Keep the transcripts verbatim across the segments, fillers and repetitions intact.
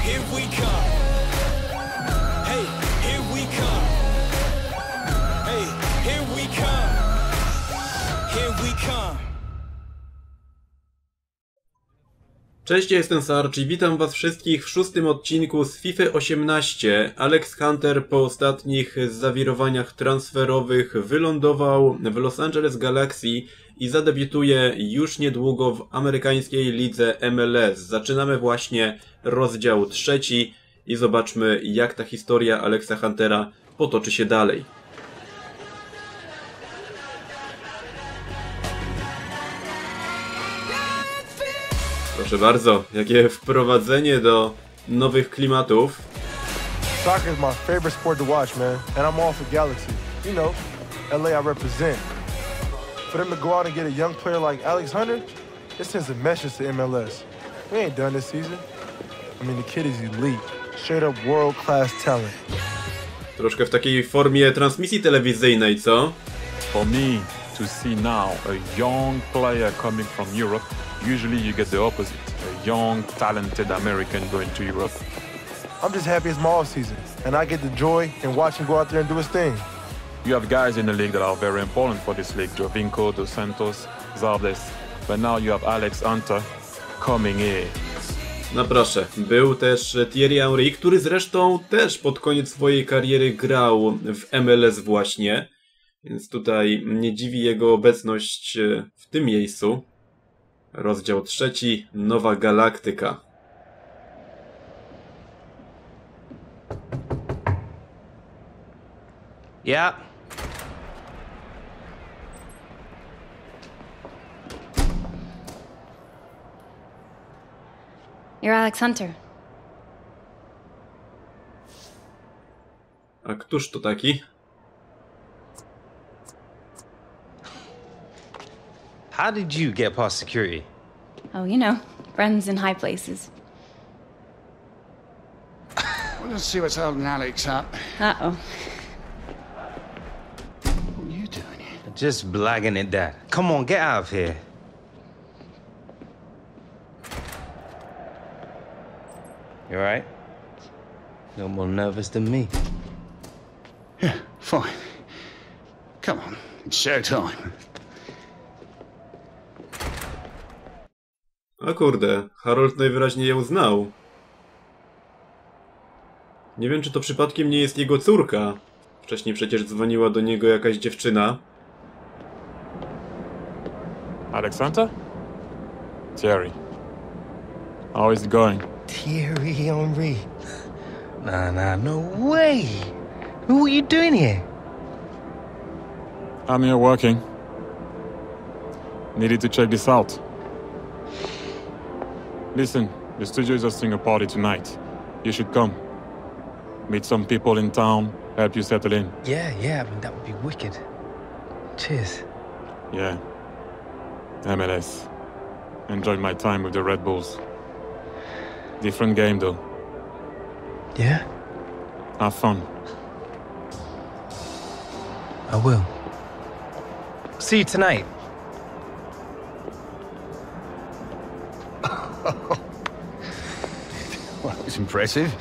here we come. Hey, here we come. Hey, here we come. Here we come. Cześć, ja jestem Sarge i witam was wszystkich w szóstym odcinku z FIFA osiemnaście. Alex Hunter po ostatnich zawirowaniach transferowych wylądował w Los Angeles Galaxy i zadebiutuje już niedługo w amerykańskiej lidze M L S. Zaczynamy właśnie rozdział trzeci i zobaczmy, jak ta historia Alexa Huntera potoczy się dalej. Proszę bardzo, jakie wprowadzenie do nowych klimatów. Soccer is my favorite sport to watch, man, and I'm all for Galaxy. You know, L A I represent. For them to go out and get a young player like Alex Hunter, it sends a message to M L S. We ain't done this season. I mean, the kid is elite, straight up world-class talent. Troszkę w takiej formie transmisji telewizyjnej, co? For me to see now a young player coming from Europe, usually you get the opposite. A young, talented American going to Europe. I'm just happy it's my off-season, and I get the joy in watching him go out there and do his thing. You have guys in the league that are very important for this league. Jovinko, Dos Santos, Zardes. But now you have Alex Hunter coming here. No proszę, był też Thierry Henry, który zresztą też pod koniec swojej kariery grał w M L S właśnie. Więc tutaj nie dziwi jego obecność w tym miejscu. Rozdział trzeci, Nowa Galaktyka. Yeah. You're Alex Hunter. A któż to taki? How did you get past security? Oh, you know, friends in high places. Well, let's see what's holding Alex up. Uh-oh. What are you doing here? Just blagging it, Dad. Come on, get out of here. You all right? No more nervous than me. Yeah, fine. Come on, it's showtime. O kurde, Harold najwyraźniej ją znał. Nie wiem, czy to przypadkiem nie jest jego córka. Wcześniej przecież dzwoniła do niego jakaś dziewczyna. Alex Hunter? Thierry. How is it going? Thierry Henry. Nah, nah, no way. What are you doing here? I'm here working. Needed to check this out. Listen, the studio is hosting a party tonight. You should come. Meet some people in town, help you settle in. Yeah, yeah, I mean, that would be wicked. Cheers. Yeah. M L S. Enjoyed my time with the Red Bulls. Different game, though. Yeah? Have fun. I will. See you tonight. Well, that was impressive.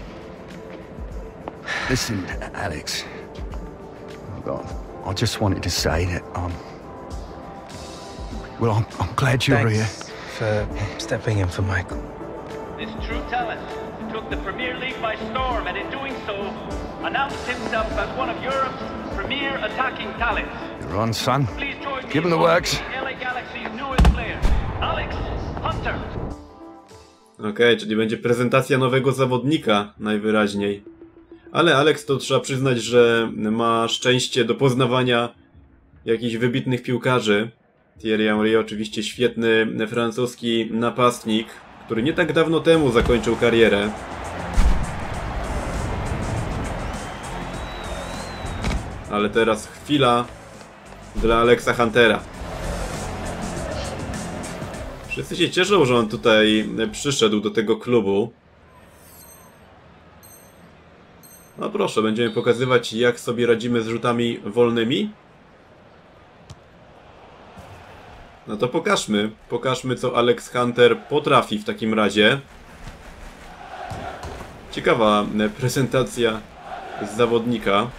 Listen, Alex. Well, I just wanted to say that, um... Well, I'm, I'm glad you're here. Thanks for stepping in for Michael. This true talent took the Premier League by storm and in doing so announced himself as one of Europe's premier attacking talents. You're on, son. Please join me Give him the in works. welcoming L A Galaxy's newest player, Alex Hunter. Okej, okay, czyli będzie prezentacja nowego zawodnika najwyraźniej. Ale Alex, to trzeba przyznać, że ma szczęście do poznawania jakichś wybitnych piłkarzy. Thierry Henry oczywiście świetny francuski napastnik, który nie tak dawno temu zakończył karierę. Ale teraz chwila dla Alexa Huntera. Wszyscy się cieszą, że on tutaj przyszedł do tego klubu. No proszę, będziemy pokazywać, jak sobie radzimy z rzutami wolnymi. No to pokażmy. Pokażmy, co Alex Hunter potrafi w takim razie. Ciekawa prezentacja zawodnika.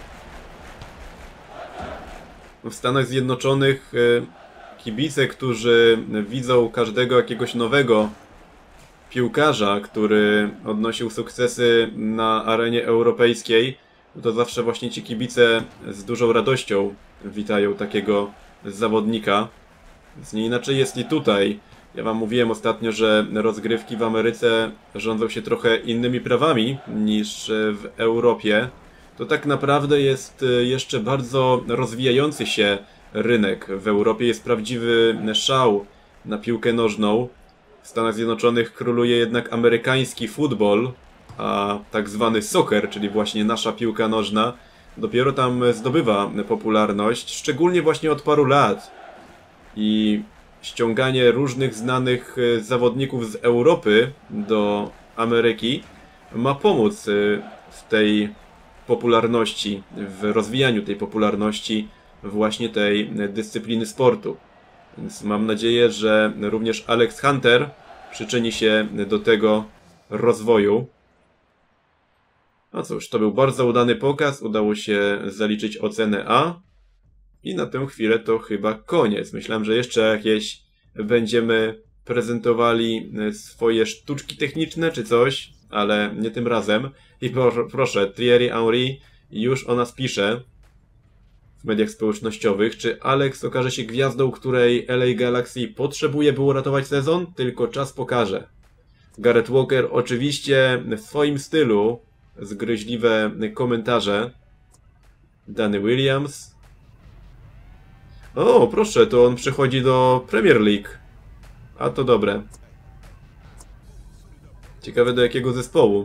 W Stanach Zjednoczonych kibice, którzy widzą każdego jakiegoś nowego piłkarza, który odnosił sukcesy na arenie europejskiej, to zawsze właśnie ci kibice z dużą radością witają takiego zawodnika. Więc nie inaczej jest i tutaj. Ja wam mówiłem ostatnio, że rozgrywki w Ameryce rządzą się trochę innymi prawami niż w Europie. To tak naprawdę jest jeszcze bardzo rozwijający się rynek. W Europie jest prawdziwy szał na piłkę nożną. W Stanach Zjednoczonych króluje jednak amerykański futbol, a tak zwany soccer, czyli właśnie nasza piłka nożna, dopiero tam zdobywa popularność, szczególnie właśnie od paru lat. I ściąganie różnych znanych zawodników z Europy do Ameryki ma pomóc w tej popularności, w rozwijaniu tej popularności właśnie tej dyscypliny sportu. Więc mam nadzieję, że również Alex Hunter przyczyni się do tego rozwoju. No cóż, to był bardzo udany pokaz, udało się zaliczyć ocenę A. I na tę chwilę to chyba koniec. Myślałem, że jeszcze jakieś będziemy prezentowali swoje sztuczki techniczne czy coś, ale nie tym razem. I pro, proszę, Thierry Henry już o nas pisze w mediach społecznościowych. Czy Alex okaże się gwiazdą, której L A Galaxy potrzebuje, by uratować sezon? Tylko czas pokaże. Gareth Walker oczywiście w swoim stylu, zgryźliwe komentarze. Danny Williams. O, proszę, to on przechodzi do Premier League. A to dobre. Ciekawe do jakiego zespołu.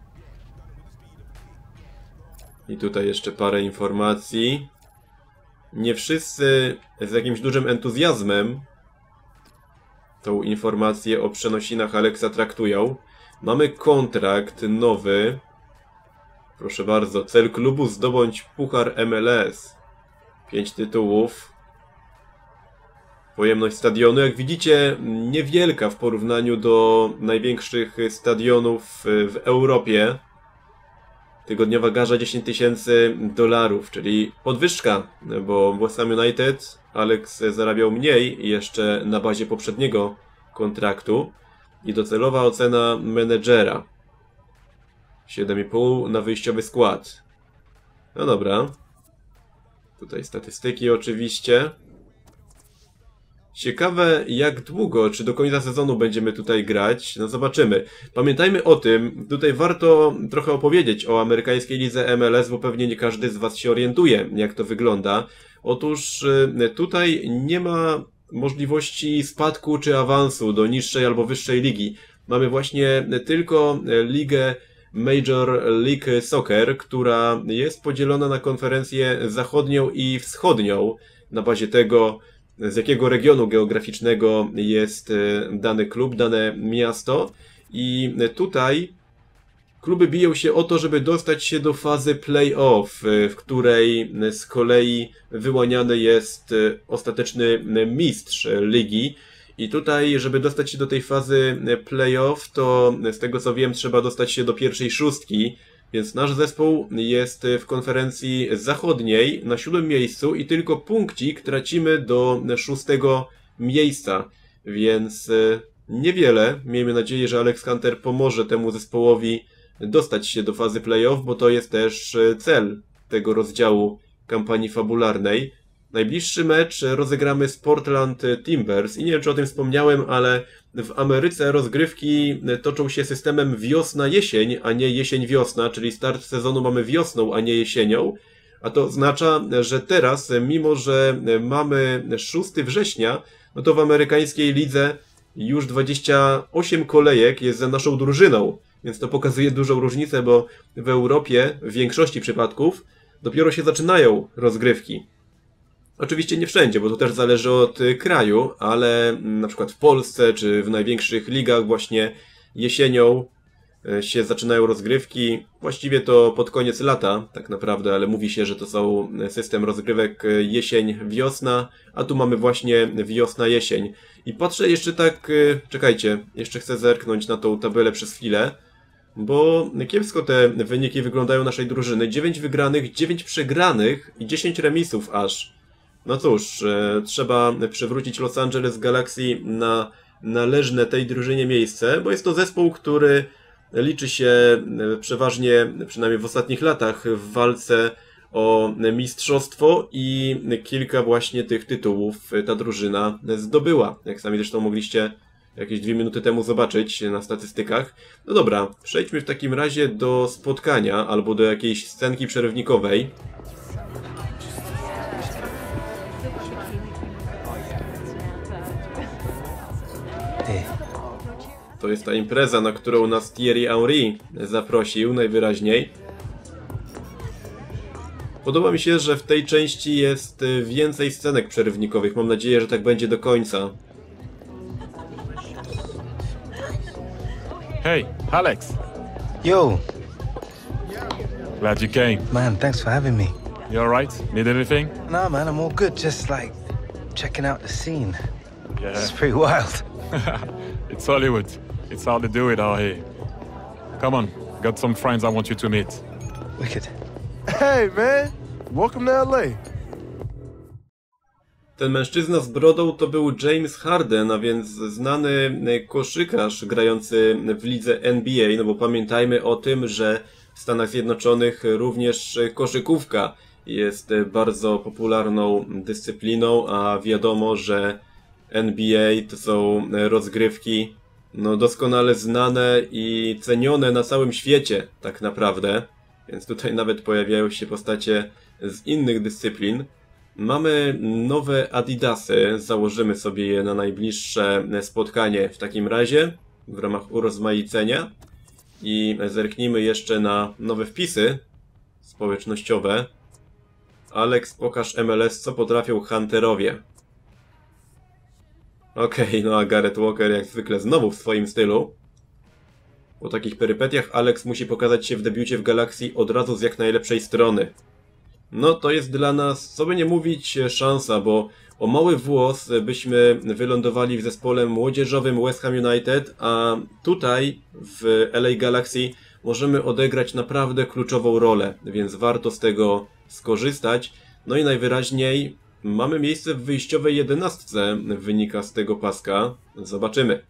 I tutaj jeszcze parę informacji. Nie wszyscy z jakimś dużym entuzjazmem tą informację o przenosinach Alexa traktują. Mamy kontrakt nowy. Proszę bardzo, cel klubu zdobądź puchar M L S. Pięć tytułów. Pojemność stadionu, jak widzicie, niewielka w porównaniu do największych stadionów w Europie. Tygodniowa garza dziesięć tysięcy dolarów, czyli podwyżka, bo w West Ham United Alex zarabiał mniej jeszcze na bazie poprzedniego kontraktu. I docelowa ocena menedżera. siedem i pół na wyjściowy skład. No dobra. Tutaj statystyki oczywiście. Ciekawe jak długo, czy do końca sezonu będziemy tutaj grać, no zobaczymy. Pamiętajmy o tym, tutaj warto trochę opowiedzieć o amerykańskiej lidze M L S, bo pewnie nie każdy z was się orientuje, jak to wygląda. Otóż tutaj nie ma możliwości spadku czy awansu do niższej albo wyższej ligi. Mamy właśnie tylko ligę Major League Soccer, która jest podzielona na konferencję zachodnią i wschodnią, na bazie tego, z jakiego regionu geograficznego jest dany klub, dane miasto. I tutaj kluby biją się o to, żeby dostać się do fazy play-off, w której z kolei wyłaniany jest ostateczny mistrz ligi. I tutaj, żeby dostać się do tej fazy play-off, to z tego co wiem, trzeba dostać się do pierwszej szóstki. Więc nasz zespół jest w konferencji zachodniej na siódmym miejscu i tylko punkcik tracimy do szóstego miejsca. Więc niewiele. Miejmy nadzieję, że Alex Hunter pomoże temu zespołowi dostać się do fazy play-off, bo to jest też cel tego rozdziału kampanii fabularnej. Najbliższy mecz rozegramy z Portland Timbers i nie wiem, czy o tym wspomniałem, ale w Ameryce rozgrywki toczą się systemem wiosna-jesień, a nie jesień-wiosna, czyli start sezonu mamy wiosną, a nie jesienią. A to oznacza, że teraz, mimo że mamy szóstego września, no to w amerykańskiej lidze już dwadzieścia osiem kolejek jest za naszą drużyną. Więc to pokazuje dużą różnicę, bo w Europie w większości przypadków dopiero się zaczynają rozgrywki. Oczywiście nie wszędzie, bo to też zależy od kraju, ale na przykład w Polsce czy w największych ligach właśnie jesienią się zaczynają rozgrywki. Właściwie to pod koniec lata tak naprawdę, ale mówi się, że to są system rozgrywek jesień-wiosna, a tu mamy właśnie wiosna-jesień. I patrzę jeszcze tak, czekajcie, jeszcze chcę zerknąć na tą tabelę przez chwilę. bo kiepsko te wyniki wyglądają naszej drużyny. dziewięć wygranych, dziewięć przegranych i dziesięć remisów aż. No cóż, e, trzeba przywrócić Los Angeles Galaxy na należne tej drużynie miejsce, bo jest to zespół, który liczy się przeważnie, przynajmniej w ostatnich latach, w walce o mistrzostwo i kilka właśnie tych tytułów ta drużyna zdobyła. Jak sami zresztą mogliście jakieś dwie minuty temu zobaczyć na statystykach. No dobra, przejdźmy w takim razie do spotkania albo do jakiejś scenki przerywnikowej. To jest ta impreza, na którą nas Thierry Henry zaprosił najwyraźniej. Podoba mi się, że w tej części jest więcej scenek przerywnikowych. Mam nadzieję, że tak będzie do końca. Hey, Alex. Yo. Glad you came. Man, thanks for having me. You alright? Need anything? Nah, man, I'm all good. Just like checking out the scene. Yeah. It's pretty wild. It's Hollywood. It's how they do it out here. Come on, got some friends I want you to meet. Wicked. Hey, man. Welcome to L A. Ten mężczyzna z brodą to był James Harden, a więc znany koszykarz grający w lidze N B A, no bo pamiętajmy o tym, że w Stanach Zjednoczonych również koszykówka jest bardzo popularną dyscypliną, a wiadomo, że N B A to są rozgrywki no doskonale znane i cenione na całym świecie tak naprawdę, więc tutaj nawet pojawiają się postacie z innych dyscyplin. Mamy nowe Adidasy, założymy sobie je na najbliższe spotkanie w takim razie, w ramach urozmaicenia. I zerknijmy jeszcze na nowe wpisy społecznościowe. Alex, pokaż M L S, co potrafią Hunterowie. Okej, okay, no a Gareth Walker jak zwykle znowu w swoim stylu. Po takich perypetiach Alex musi pokazać się w debiucie w Galaxy od razu z jak najlepszej strony. No to jest dla nas, co by nie mówić, szansa, bo o mały włos byśmy wylądowali w zespole młodzieżowym West Ham United, a tutaj w L A Galaxy możemy odegrać naprawdę kluczową rolę, więc warto z tego skorzystać. No i najwyraźniej mamy miejsce w wyjściowej jedenastce, wynika z tego paska. Zobaczymy.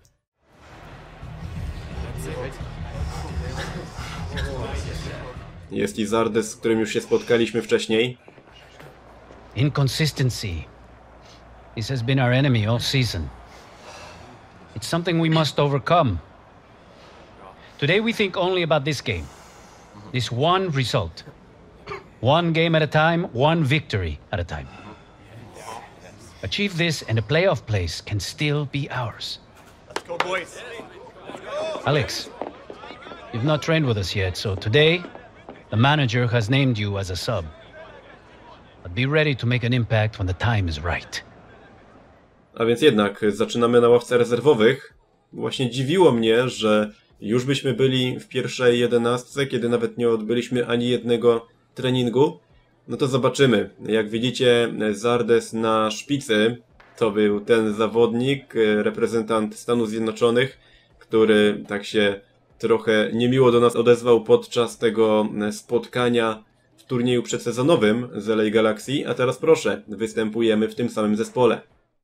Jest Izardes, z którym już się spotkaliśmy wcześniej. Inconsistency. This has been our enemy all season. It's something we must overcome. Today we think only about this game. This one result. One game at a time, one victory at a time. Achieve this and a playoff place can still be ours. Let's go, boys. Alex, you've not trained with us yet, so today the manager has named you as a sub. But be ready to make an impact when the time is right. A więc jednak zaczynamy na ławce rezerwowych. Właśnie dziwiło mnie, że już byśmy byli w pierwszej jedenastce, kiedy nawet nie odbyliśmy ani jednego treningu. No to zobaczymy. Jak widzicie, Zardes na szpicy to był ten zawodnik, reprezentant Stanów Zjednoczonych, który tak się trochę niemiło do nas odezwał podczas tego spotkania w turnieju przedsezonowym z L A Galaxy, a teraz proszę, występujemy w tym samym zespole.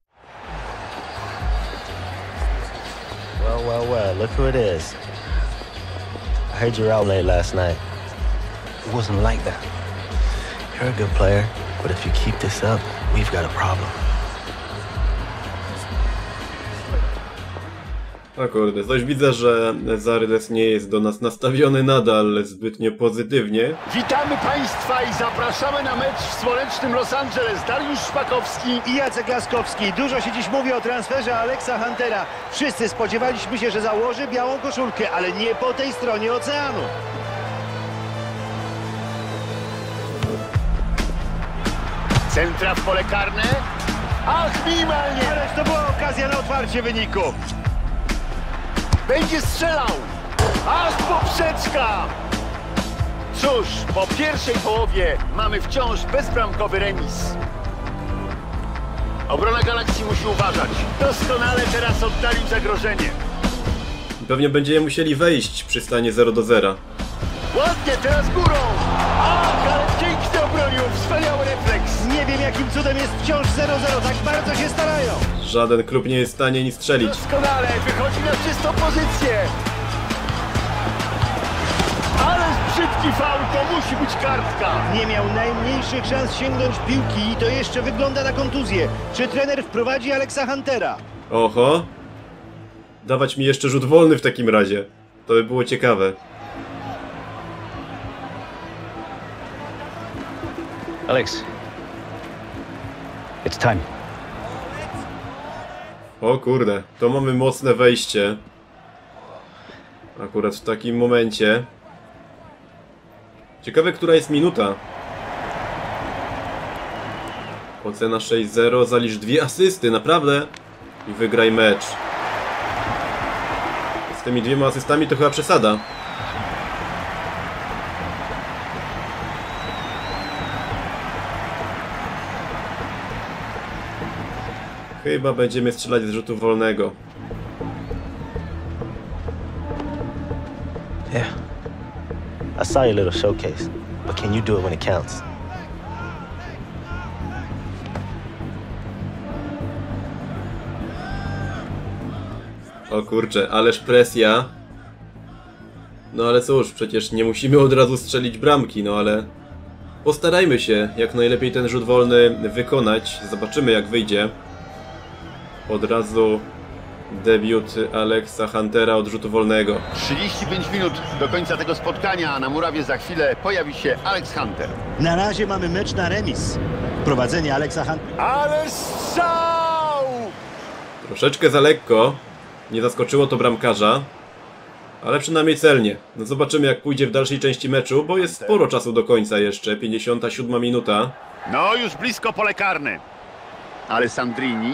Well, well, well, look who it is. I heard you were out late last night. It wasn't like that. You're a good player, but if you keep this up, we've got a problem. O kurde, coś widzę, że Zardes nie jest do nas nastawiony nadal zbytnio pozytywnie. Witamy Państwa i zapraszamy na mecz w słonecznym Los Angeles. Dariusz Szpakowski i Jacek Laskowski. Dużo się dziś mówi o transferze Alexa Huntera. Wszyscy spodziewaliśmy się, że założy białą koszulkę, ale nie po tej stronie oceanu. Centra w pole karne. Ach, minimalnie! Ależ to była okazja na otwarcie wyniku. Będzie strzelał! Ach, poprzeczka! Cóż, po pierwszej połowie mamy wciąż bezbramkowy remis. Obrona Galaxy musi uważać. Doskonale teraz oddalił zagrożenie. Pewnie będziemy musieli wejść przy stanie zero do zera. Ładnie, teraz górą! Ach, ale pięknie obronił, wspaniały refleks! Nie wiem, jakim cudem jest wciąż zero zero, tak bardzo się starają. Żaden klub nie jest w stanie nic strzelić. Doskonale, wychodzi na czystą pozycję! Ale brzydki faul, to musi być kartka! Nie miał najmniejszych szans sięgnąć piłki i to jeszcze wygląda na kontuzję. Czy trener wprowadzi Alexa Huntera? Oho. Dawać mi jeszcze rzut wolny w takim razie. To by było ciekawe. Alex. It's time. O kurde, to mamy mocne wejście. Akurat w takim momencie. Ciekawe, która jest minuta. Ocena sześć zero, zalicz dwie asysty, naprawdę. I wygraj mecz. Z tymi dwiema asystami to chyba przesada. Chyba będziemy strzelać z rzutu wolnego. Yeah. I saw your little showcase, but can you do it when it counts? O kurczę, ależ presja. No ale cóż, przecież nie musimy od razu strzelić bramki, no ale... Postarajmy się jak najlepiej ten rzut wolny wykonać. Zobaczymy, jak wyjdzie. Od razu debiut Alexa Huntera od rzutu wolnego. trzydzieści pięć minut do końca tego spotkania, a na murawie za chwilę pojawi się Alex Hunter. Na razie mamy mecz na remis. Prowadzenie Alexa Huntera. Ale strzał! Troszeczkę za lekko. Nie zaskoczyło to bramkarza. Ale przynajmniej celnie. No zobaczymy, jak pójdzie w dalszej części meczu, bo jest sporo czasu do końca jeszcze. pięćdziesiąta siódma minuta. No już blisko pole karne. Alessandrini.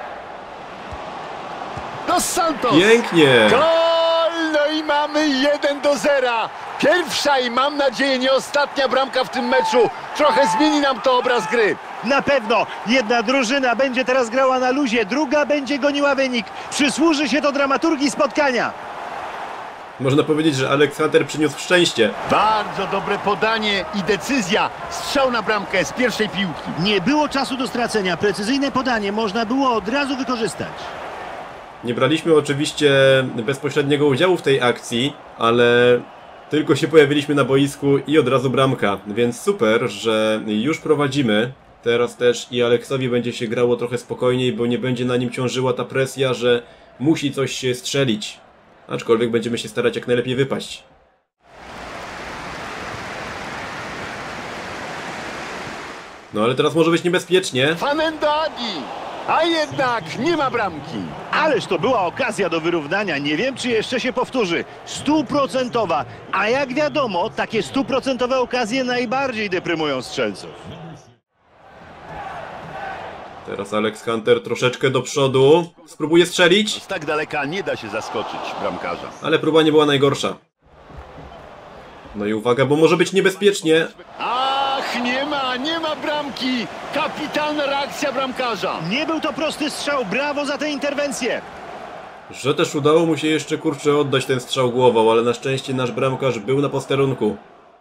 Dos Santos! Pięknie! Gol! No i mamy jeden do zera. Pierwsza i mam nadzieję nie ostatnia bramka w tym meczu. Trochę zmieni nam to obraz gry. Na pewno jedna drużyna będzie teraz grała na luzie, druga będzie goniła wynik. Przysłuży się to dramaturgii spotkania. Można powiedzieć, że Alex Hunter przyniósł szczęście. Bardzo dobre podanie i decyzja. Strzał na bramkę z pierwszej piłki. Nie było czasu do stracenia. Precyzyjne podanie można było od razu wykorzystać. Nie braliśmy oczywiście bezpośredniego udziału w tej akcji, ale tylko się pojawiliśmy na boisku i od razu bramka. Więc super, że już prowadzimy. Teraz też i Aleksowi będzie się grało trochę spokojniej, bo nie będzie na nim ciążyła ta presja, że musi coś się strzelić. Aczkolwiek będziemy się starać jak najlepiej wypaść. No ale teraz może być niebezpiecznie. Fanendadi! A jednak nie ma bramki. Ależ to była okazja do wyrównania. Nie wiem, czy jeszcze się powtórzy. Stuprocentowa. A jak wiadomo, takie stuprocentowe okazje najbardziej deprymują strzelców. Teraz Alex Hunter troszeczkę do przodu. Spróbuje strzelić. Z tak daleka nie da się zaskoczyć bramkarza. Ale próba nie była najgorsza. No i uwaga, bo może być niebezpiecznie. Ach, nie ma, nie ma bramki. Kapitalna reakcja bramkarza. Nie był to prosty strzał. Brawo za tę interwencję. Że też udało mu się jeszcze kurczę oddać ten strzał głową, ale na szczęście nasz bramkarz był na posterunku.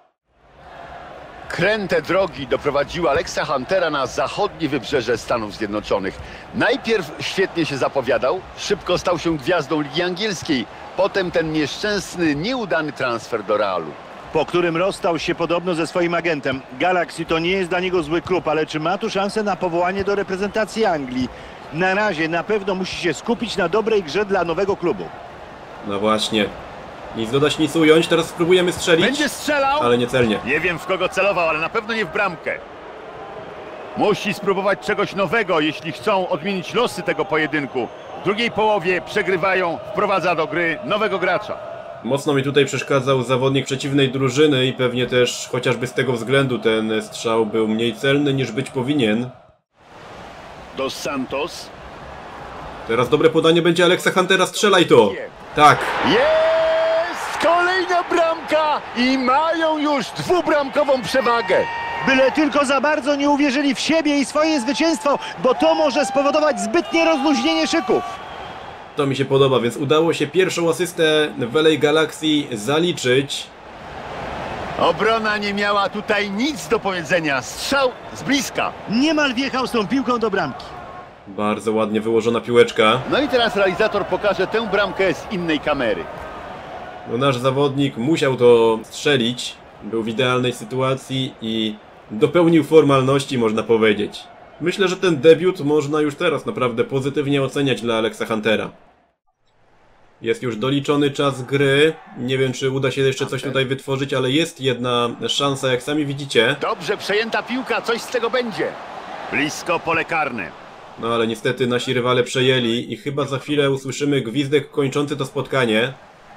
Kręte drogi doprowadziły Alexa Huntera na zachodnie wybrzeże Stanów Zjednoczonych. Najpierw świetnie się zapowiadał, szybko stał się gwiazdą Ligi Angielskiej. Potem ten nieszczęsny, nieudany transfer do Realu. Po którym rozstał się podobno ze swoim agentem. Galaxy to nie jest dla niego zły klub, ale czy ma tu szansę na powołanie do reprezentacji Anglii? Na razie na pewno musi się skupić na dobrej grze dla nowego klubu. No właśnie. Nic dodać, nic ująć. Teraz spróbujemy strzelić. Będzie strzelał, ale niecelnie. Nie wiem, w kogo celował, ale na pewno nie w bramkę. Musi spróbować czegoś nowego, jeśli chcą odmienić losy tego pojedynku. W drugiej połowie przegrywają, wprowadza do gry nowego gracza. Mocno mi tutaj przeszkadzał zawodnik przeciwnej drużyny i pewnie też chociażby z tego względu ten strzał był mniej celny niż być powinien. Dos Santos. Teraz dobre podanie będzie Alexa Huntera, strzelaj to! Tak! Jest! Kolejna bramka i mają już dwubramkową przewagę. Byle tylko za bardzo nie uwierzyli w siebie i swoje zwycięstwo, bo to może spowodować zbytnie rozluźnienie szyków. To mi się podoba, więc udało się pierwszą asystę w L A Galaxy zaliczyć. Obrona nie miała tutaj nic do powiedzenia. Strzał z bliska. Niemal wjechał z tą piłką do bramki. Bardzo ładnie wyłożona piłeczka. No i teraz realizator pokaże tę bramkę z innej kamery. No, nasz zawodnik musiał to strzelić. Był w idealnej sytuacji i dopełnił formalności, można powiedzieć. Myślę, że ten debiut można już teraz naprawdę pozytywnie oceniać dla Alexa Huntera. Jest już doliczony czas gry. Nie wiem, czy uda się jeszcze coś tutaj wytworzyć, ale jest jedna szansa, jak sami widzicie. Dobrze przejęta piłka, coś z tego będzie. Blisko pole karne. No ale niestety nasi rywale przejęli i chyba za chwilę usłyszymy gwizdek kończący to spotkanie.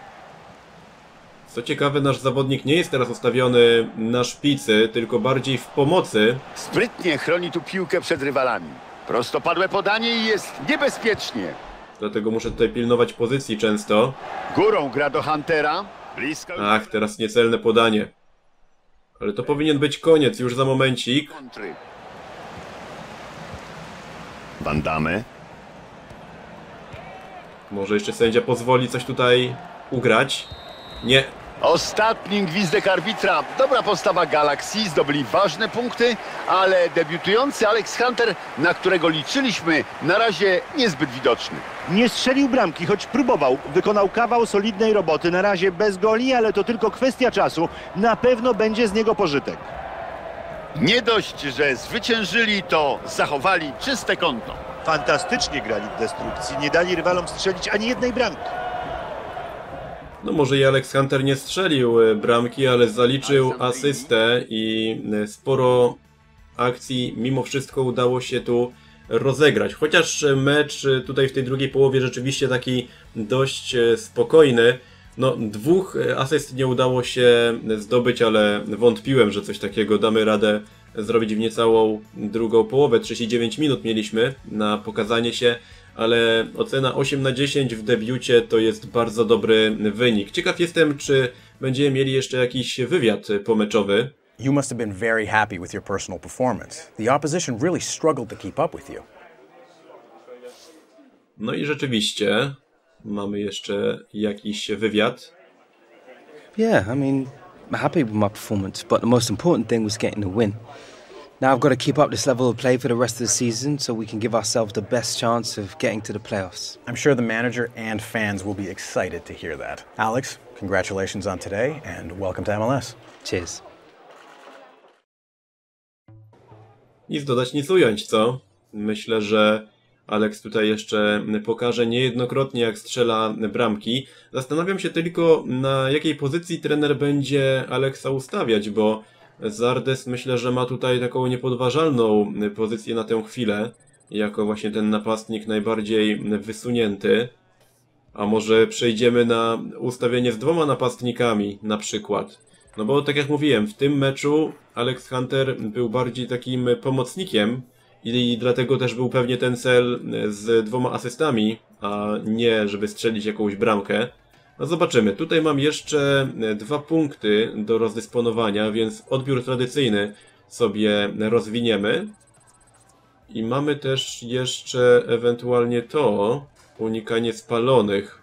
Co ciekawe, nasz zawodnik nie jest teraz ustawiony na szpicy, tylko bardziej w pomocy. Sprytnie chroni tu piłkę przed rywalami. Prostopadłe podanie i jest niebezpiecznie. Dlatego muszę tutaj pilnować pozycji często. Górą gra do Huntera. Blisko. Ach, teraz niecelne podanie. Ale to powinien być koniec już za momencik. Kontry. Van Damme. Może jeszcze sędzia pozwoli coś tutaj ugrać. Nie. Ostatni gwizdek arbitra. Dobra postawa Galaxy, zdobyli ważne punkty, ale debiutujący Alex Hunter, na którego liczyliśmy, na razie niezbyt widoczny. Nie strzelił bramki, choć próbował. Wykonał kawał solidnej roboty. Na razie bez goli, ale to tylko kwestia czasu. Na pewno będzie z niego pożytek. Nie dość, że zwyciężyli, to zachowali czyste konto. Fantastycznie grali w destrukcji. Nie dali rywalom strzelić ani jednej bramki. No może i Alex Hunter nie strzelił bramki, ale zaliczył asystę i sporo akcji mimo wszystko udało się tu rozegrać. Chociaż mecz tutaj w tej drugiej połowie rzeczywiście taki dość spokojny. No dwóch asyst nie udało się zdobyć, ale wątpiłem, że coś takiego damy radę zrobić w niecałą drugą połowę. trzydzieści dziewięć minut mieliśmy na pokazanie się. Ale ocena osiem na dziesięć w debiucie to jest bardzo dobry wynik. Ciekaw jestem, czy będziemy mieli jeszcze jakiś wywiad pomeczowy. You must have been very happy with your personal performance. The opposition really struggled to keep up with you. No i rzeczywiście mamy jeszcze jakiś wywiad. Yeah, I mean, I'm happy with my performance, but the most important thing was getting the win. Now I've got to keep up this level of play for the rest of the season so we can give ourselves the best chance of getting to the playoffs. I'm sure the manager and fans will be excited to hear that. Alex, congratulations on today and welcome to M L S. Cheers. Nic dodać, nic ująć, co? Myślę, że Alex tutaj jeszcze pokaże niejednokrotnie, jak strzela bramki. Zastanawiam się tylko, na jakiej pozycji trener będzie Alexa ustawiać, bo Zardes myślę, że ma tutaj taką niepodważalną pozycję na tę chwilę, jako właśnie ten napastnik najbardziej wysunięty. A może przejdziemy na ustawienie z dwoma napastnikami na przykład. No bo tak jak mówiłem, w tym meczu Alex Hunter był bardziej takim pomocnikiem i dlatego też był pewnie ten cel z dwoma asystami, a nie żeby strzelić jakąś bramkę. No zobaczymy, tutaj mam jeszcze dwa punkty do rozdysponowania, więc odbiór tradycyjny sobie rozwiniemy. I mamy też jeszcze ewentualnie to, unikanie spalonych.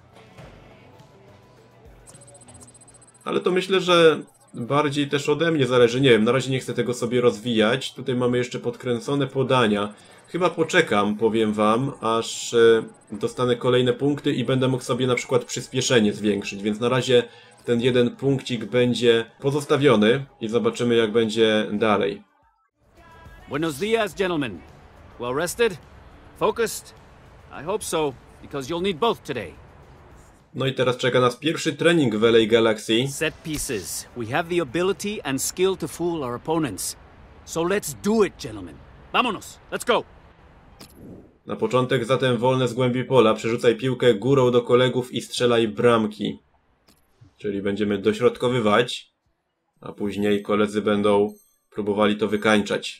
Ale to myślę, że bardziej też ode mnie zależy, nie wiem, na razie nie chcę tego sobie rozwijać. Tutaj mamy jeszcze podkręcone podania. Chyba poczekam, powiem wam, aż dostanę kolejne punkty i będę mógł sobie na przykład przyspieszenie zwiększyć, więc na razie ten jeden punkcik będzie pozostawiony i zobaczymy, jak będzie dalej. Buenos dias, gentlemen. Well rested? Focused? I hope so, because you'll need both today. No i teraz czeka nas pierwszy trening w L A Galaxy. Set pieces. We have the ability and skill to fool our opponents. So let's do it, gentlemen. Vámonos. Let's go. Na początek zatem wolne z głębi pola. Przerzucaj piłkę górą do kolegów i strzelaj bramki. Czyli będziemy dośrodkowywać, a później koledzy będą próbowali to wykańczać.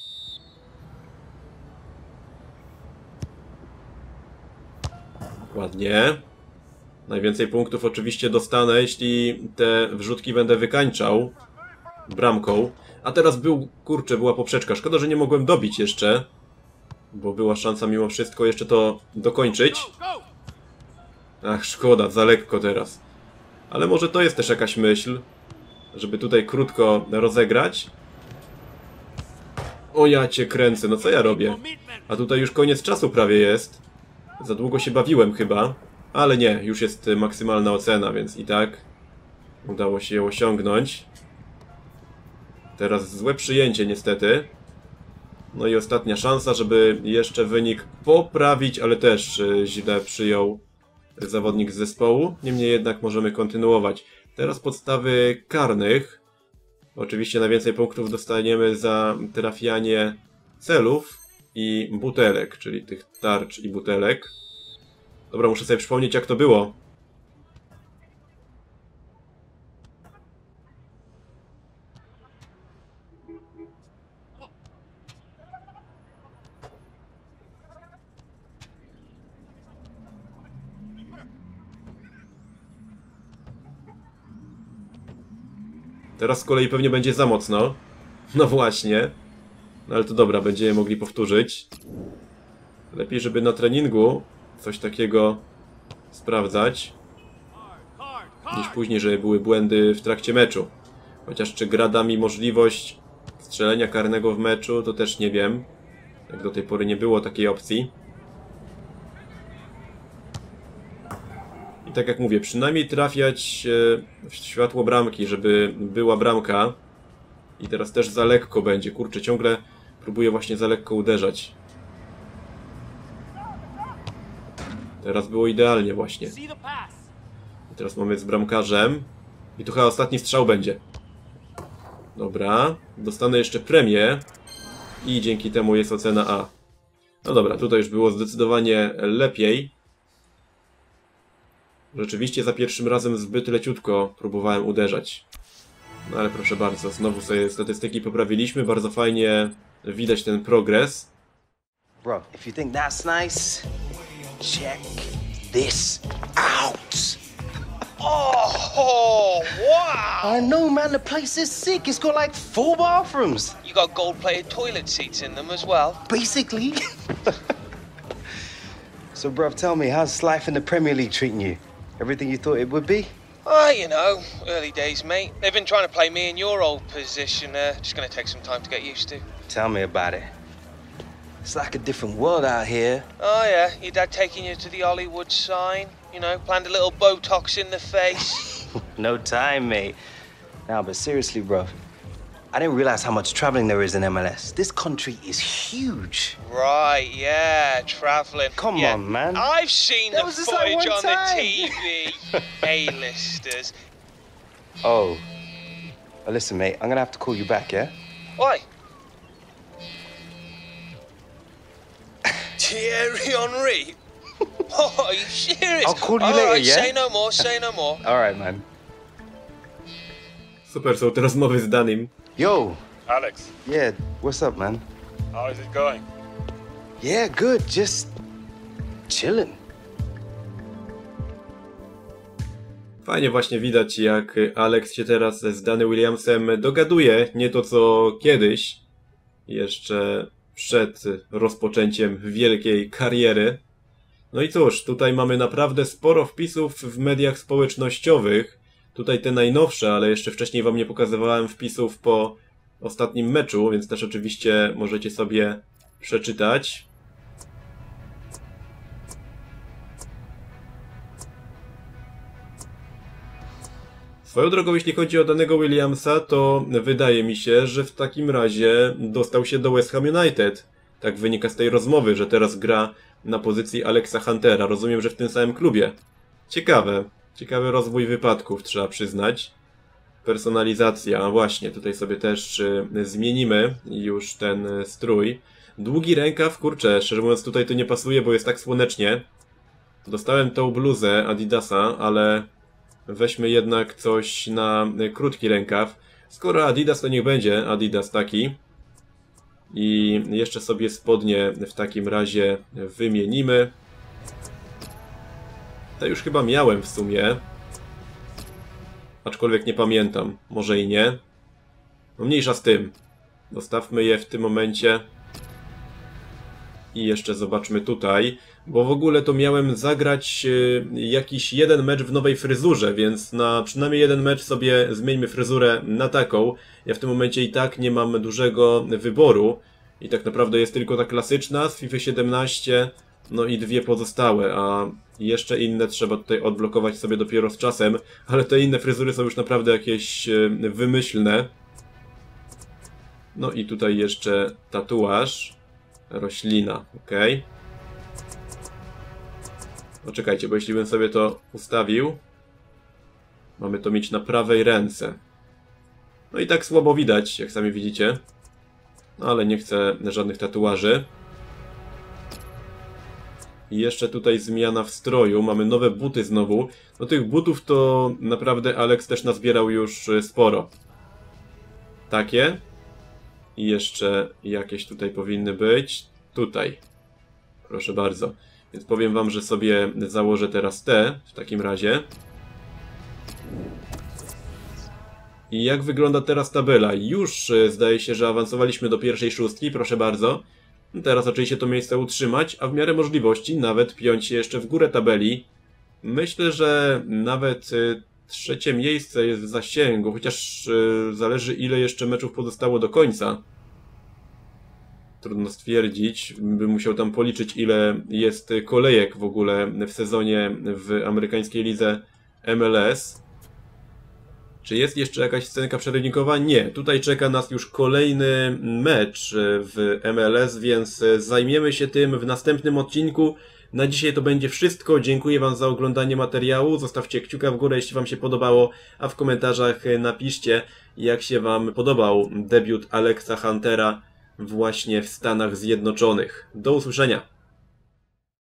Ładnie. Najwięcej punktów oczywiście dostanę, jeśli te wrzutki będę wykańczał bramką. A teraz był, kurczę, była poprzeczka. Szkoda, że nie mogłem dobić jeszcze, bo była szansa mimo wszystko jeszcze to dokończyć. Ach, szkoda, za lekko teraz. Ale może to jest też jakaś myśl, żeby tutaj krótko rozegrać. O ja cię kręcę, no co ja robię? A tutaj już koniec czasu prawie jest. Za długo się bawiłem chyba. Ale nie, już jest maksymalna ocena, więc i tak udało się ją osiągnąć. Teraz złe przyjęcie niestety. No i ostatnia szansa, żeby jeszcze wynik poprawić, ale też źle przyjął zawodnik z zespołu. Niemniej jednak możemy kontynuować. Teraz podstawy karnych. Oczywiście najwięcej punktów dostaniemy za trafianie celów i butelek, czyli tych tarcz i butelek. Dobra, muszę sobie przypomnieć, jak to było. Teraz z kolei pewnie będzie za mocno. No właśnie. No ale to dobra, będziemy mogli powtórzyć. Lepiej, żeby na treningu coś takiego sprawdzać, niż później, żeby były błędy w trakcie meczu. Chociaż czy gra da mi możliwość strzelenia karnego w meczu, to też nie wiem. Jak do tej pory nie było takiej opcji. I tak jak mówię, przynajmniej trafiać w światło bramki, żeby była bramka. I teraz też za lekko będzie. Kurczę, ciągle próbuję właśnie za lekko uderzać. Teraz było idealnie właśnie. I teraz mamy z bramkarzem. I tu chyba ostatni strzał będzie. Dobra. Dostanę jeszcze premię. I dzięki temu jest ocena A. No dobra, tutaj już było zdecydowanie lepiej. Rzeczywiście za pierwszym razem zbyt leciutko próbowałem uderzać. No ale proszę bardzo, znowu sobie statystyki poprawiliśmy. Bardzo fajnie widać ten progres. Bro, if you think that's nice, check this out. Oh, wow! I know, man. The place is sick. It's got like four bathrooms. You got gold-plated toilet seats in them as well? Basically. So, bruv, tell me, how's life in the Premier League treating you? Everything you thought it would be? Ah, you know, early days, mate. They've been trying to play me in your old position. Uh, just gonna take some time to get used to. Tell me about it. It's like a different world out here. Oh, yeah. Your dad taking you to the Hollywood sign? You know, planned a little Botox in the face? No time, mate. Now, but seriously, bro, I didn't realize how much traveling there is in M L S. This country is huge. Right, yeah, traveling. Come yeah. on, man. I've seen That the was just like footage one on time. the T V. A-listers. Oh. Well, listen, mate, I'm gonna have to call you back, yeah? Why? Thierry Henry? Oh, are you serious? I'll call you All later, right, yeah? say no more, say no more. All right, man. Super są te rozmowy z Danym. Yo. Alex. Yeah, what's up, man? How is it going? Yeah, good. Just chilling. Fajnie właśnie widać, jak Alex się teraz z Danny Williamsem dogaduje. Nie to co kiedyś. Jeszcze przed rozpoczęciem wielkiej kariery. No i cóż, tutaj mamy naprawdę sporo wpisów w mediach społecznościowych. Tutaj te najnowsze, ale jeszcze wcześniej wam nie pokazywałem wpisów po ostatnim meczu, więc też oczywiście możecie sobie przeczytać. Swoją drogą, jeśli chodzi o danego Williamsa, to wydaje mi się, że w takim razie dostał się do West Ham United. Tak wynika z tej rozmowy, że teraz gra na pozycji Alexa Huntera. Rozumiem, że w tym samym klubie. Ciekawe. Ciekawy rozwój wypadków, trzeba przyznać. Personalizacja, a właśnie, tutaj sobie też y, zmienimy już ten y, strój. Długi rękaw, kurczę, szczerze mówiąc tutaj to nie pasuje, bo jest tak słonecznie. Dostałem tą bluzę Adidasa, ale weźmy jednak coś na y, krótki rękaw. Skoro Adidas, to niech będzie Adidas taki. I jeszcze sobie spodnie w takim razie wymienimy. To już chyba miałem w sumie. Aczkolwiek nie pamiętam. Może i nie. No mniejsza z tym. Dostawmy je w tym momencie. I jeszcze zobaczmy tutaj. Bo w ogóle to miałem zagrać jakiś jeden mecz w nowej fryzurze, więc na przynajmniej jeden mecz sobie zmieńmy fryzurę na taką. Ja w tym momencie i tak nie mam dużego wyboru. I tak naprawdę jest tylko ta klasyczna z FIFA siedemnaście, no i dwie pozostałe, a jeszcze inne trzeba tutaj odblokować sobie dopiero z czasem. Ale te inne fryzury są już naprawdę jakieś wymyślne. No i tutaj jeszcze tatuaż, roślina, ok. Poczekajcie, bo jeśli bym sobie to ustawił, mamy to mieć na prawej ręce. No i tak słabo widać, jak sami widzicie. No ale nie chcę żadnych tatuaży. I jeszcze tutaj zmiana w stroju. Mamy nowe buty znowu. No tych butów to naprawdę Alex też nazbierał już sporo. Takie. I jeszcze jakieś tutaj powinny być. Tutaj. Proszę bardzo. Więc powiem wam, że sobie założę teraz te, w takim razie. I jak wygląda teraz tabela? Już zdaje się, że awansowaliśmy do pierwszej szóstki, proszę bardzo. Teraz oczywiście to miejsce utrzymać, a w miarę możliwości nawet piąć się jeszcze w górę tabeli. Myślę, że nawet trzecie miejsce jest w zasięgu, chociaż zależy ile jeszcze meczów pozostało do końca. Trudno stwierdzić, bym musiał tam policzyć ile jest kolejek w ogóle w sezonie w amerykańskiej lidze M L S. Czy jest jeszcze jakaś scenka przerywnika? Nie. Tutaj czeka nas już kolejny mecz w M L S, więc zajmiemy się tym w następnym odcinku. Na dzisiaj to będzie wszystko. Dziękuję wam za oglądanie materiału. Zostawcie kciuka w górę, jeśli wam się podobało, a w komentarzach napiszcie, jak się wam podobał debiut Alexa Huntera właśnie w Stanach Zjednoczonych. Do usłyszenia!